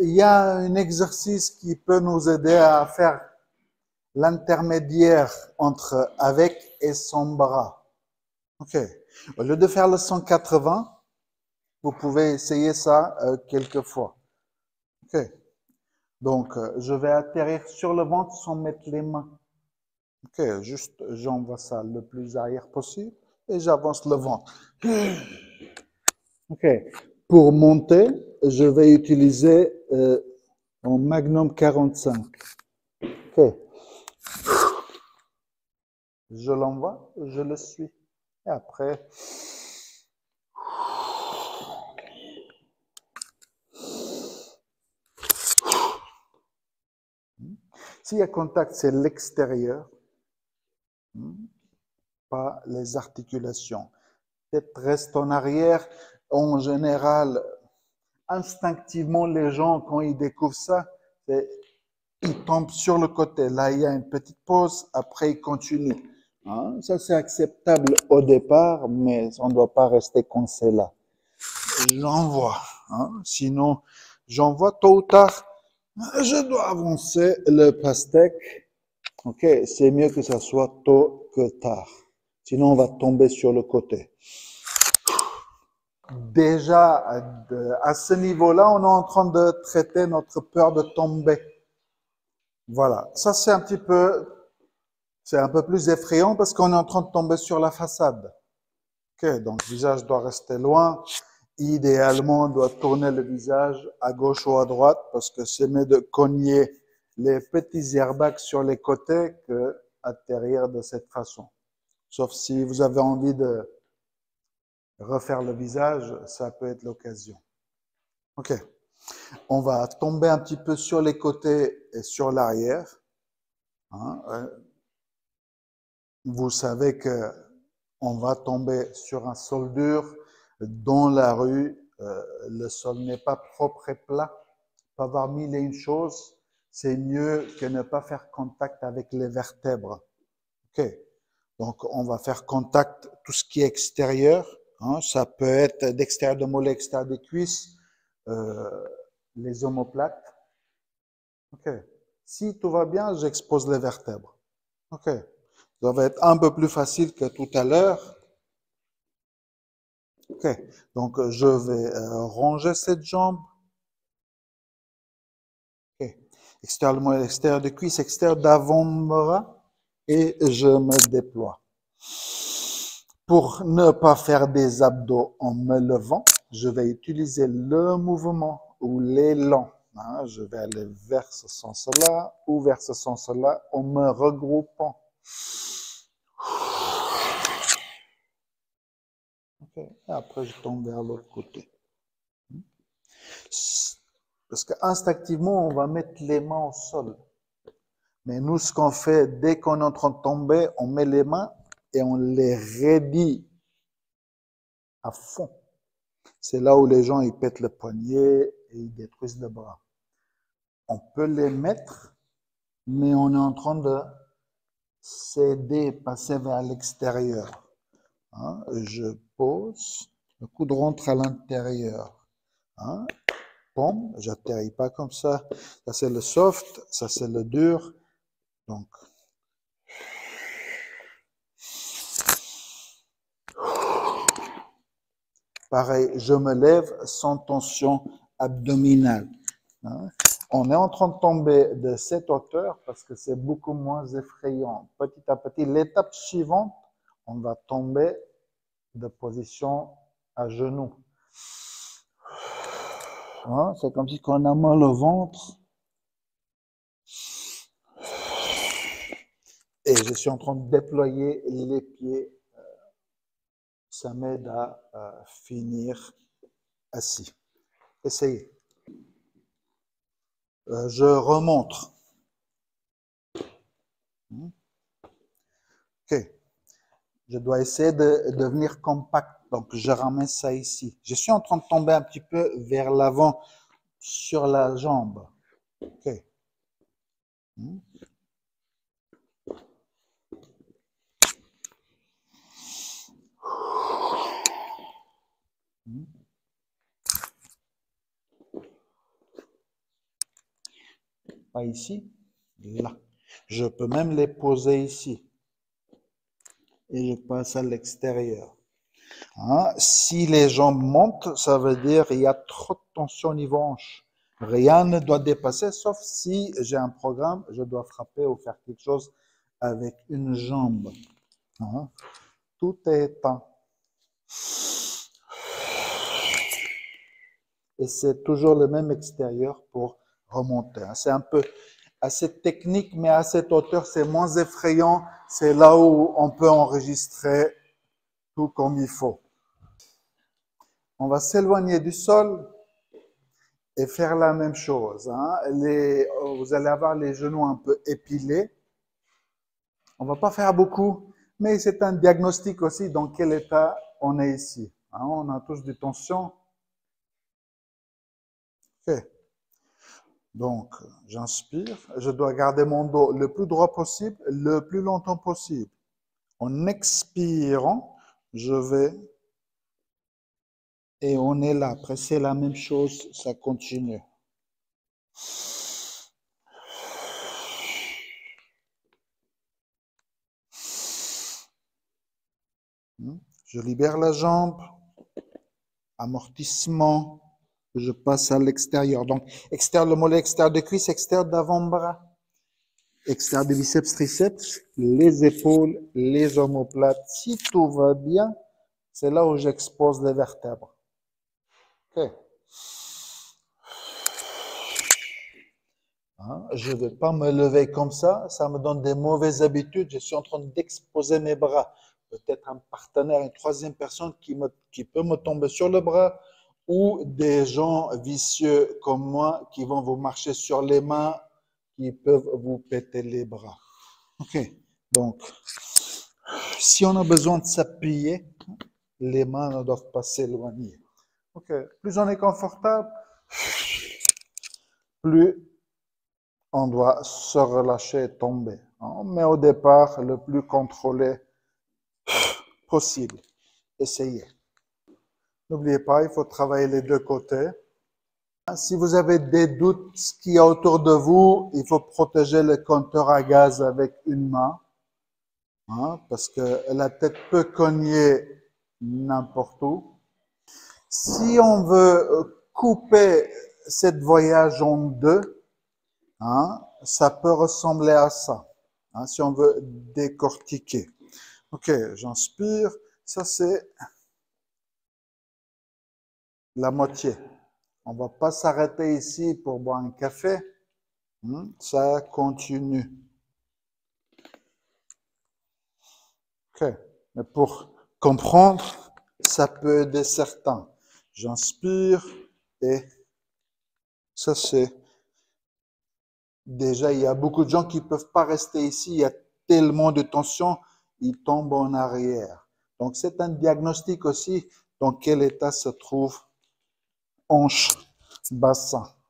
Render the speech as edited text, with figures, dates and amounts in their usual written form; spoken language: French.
il y a un exercice qui peut nous aider à faire l'intermédiaire entre avec et sans bras. OK. Au lieu de faire le 180, vous pouvez essayer ça quelques fois. OK. Donc, je vais atterrir sur le ventre sans mettre les mains. OK. Juste, j'envoie ça le plus arrière possible et j'avance le ventre. OK. Pour monter, je vais utiliser un Magnum 45. OK. Je l'envoie, je le suis. Et après, s'il y a contact, c'est l'extérieur, pas les articulations. Tête reste en arrière. En général, instinctivement, les gens, quand ils découvrent ça, ils tombent sur le côté. Là, il y a une petite pause, après, ils continuent. Hein? Ça, c'est acceptable au départ, mais on ne doit pas rester coincé là. J'envoie. Hein? Sinon, j'envoie tôt ou tard. Je dois avancer le pastèque. OK, c'est mieux que ça soit tôt que tard. Sinon, on va tomber sur le côté. Déjà, à ce niveau-là, on est en train de traiter notre peur de tomber. Voilà. Ça, c'est un peu plus effrayant parce qu'on est en train de tomber sur la façade. OK, donc le visage doit rester loin. Idéalement, on doit tourner le visage à gauche ou à droite parce que c'est mieux de cogner les petits airbags sur les côtés que atterrir de cette façon. Sauf si vous avez envie de refaire le visage, ça peut être l'occasion. OK. On va tomber un petit peu sur les côtés et sur l'arrière. Hein. Vous savez que on va tomber sur un sol dur. Dans la rue, le sol n'est pas propre et plat. Il peut y avoir mille et une choses. C'est mieux que ne pas faire contact avec les vertèbres. OK. Donc, on va faire contact, tout ce qui est extérieur. Hein, ça peut être d'extérieur de mollet, extérieur des cuisses, les omoplates. OK. Si tout va bien, j'expose les vertèbres. OK. Ça va être un peu plus facile que tout à l'heure. OK. Donc, je vais ranger cette jambe. OK. Extérieur de mollet, extérieur des cuisses, extérieur d'avant-bras. Et je me déploie. Pour ne pas faire des abdos en me levant, je vais utiliser le mouvement ou l'élan. Hein, je vais aller vers ce sens-là ou vers ce sens-là en me regroupant. Okay. Et après, je tombe vers l'autre côté. Parce qu'instinctivement, on va mettre les mains au sol. Mais nous, ce qu'on fait, dès qu'on est en train de tomber, on met les mains et on les raidit à fond. C'est là où les gens ils pètent le poignet et ils détruisent le bras. On peut les mettre, mais on est en train de céder, passer vers l'extérieur. Hein? Je pose, le coude rentre à l'intérieur. Hein? Pompe, j'atterris pas comme ça. Ça c'est le soft, ça c'est le dur. Donc, pareil, je me lève sans tension abdominale. Hein? On est en train de tomber de cette hauteur parce que c'est beaucoup moins effrayant. Petit à petit, l'étape suivante, on va tomber de position à genoux. Hein? C'est comme si on a mal au ventre. Et je suis en train de déployer les pieds. Ça m'aide à finir assis. Essayez. Je remonte. OK. Je dois essayer de devenir compact. Donc, je ramène ça ici. Je suis en train de tomber un petit peu vers l'avant sur la jambe. OK. pas ici, là. Je peux même les poser ici. Et je passe à l'extérieur. Hein? Si les jambes montent, ça veut dire qu'il y a trop de tension au niveau hanche. Rien ne doit dépasser, sauf si j'ai un programme, je dois frapper ou faire quelque chose avec une jambe. Hein? Tout est éteint. Et c'est toujours le même extérieur pour remonter. C'est un peu assez technique, mais à cette hauteur, c'est moins effrayant. C'est là où on peut enregistrer tout comme il faut. On va s'éloigner du sol et faire la même chose. Hein. Vous allez avoir les genoux un peu épilés. On va pas faire beaucoup, mais c'est un diagnostic aussi dans quel état on est ici. Hein. On a tous des tensions. Okay. Donc, j'inspire. Je dois garder mon dos le plus droit possible, le plus longtemps possible. En expirant, je vais... Et on est là. Après, c'est la même chose, ça continue. Je libère la jambe. Amortissement. Je passe à l'extérieur. Donc, extérieur le mollet, extérieur de cuisse, extérieur d'avant-bras. Extérieur des biceps, triceps, les épaules, les omoplates. Si tout va bien, c'est là où j'expose les vertèbres. Ok. Hein? Je ne vais pas me lever comme ça me donne des mauvaises habitudes. Je suis en train d'exposer mes bras. Peut-être un partenaire, une troisième personne qui peut me tomber sur le bras, ou des gens vicieux comme moi qui vont vous marcher sur les mains, qui peuvent vous péter les bras. Ok, donc si on a besoin de s'appuyer, les mains ne doivent pas s'éloigner. Ok, plus on est confortable, plus on doit se relâcher et tomber. Mais au départ, le plus contrôlé possible. Essayez. N'oubliez pas, il faut travailler les deux côtés. Si vous avez des doutes, ce qu'il y a autour de vous, il faut protéger le compteur à gaz avec une main. Parce que la tête peut cogner n'importe où. Si on veut couper cette voyage en deux, ça peut ressembler à ça. Si on veut décortiquer. Ok, j'inspire. Ça, c'est la moitié. On ne va pas s'arrêter ici pour boire un café. Ça continue. Ok, mais pour comprendre, ça peut aider certains. J'inspire et ça c'est... Déjà, il y a beaucoup de gens qui ne peuvent pas rester ici. Il y a tellement de tension, ils tombent en arrière. Donc, c'est un diagnostic aussi dans quel état se trouve hanche, bassin.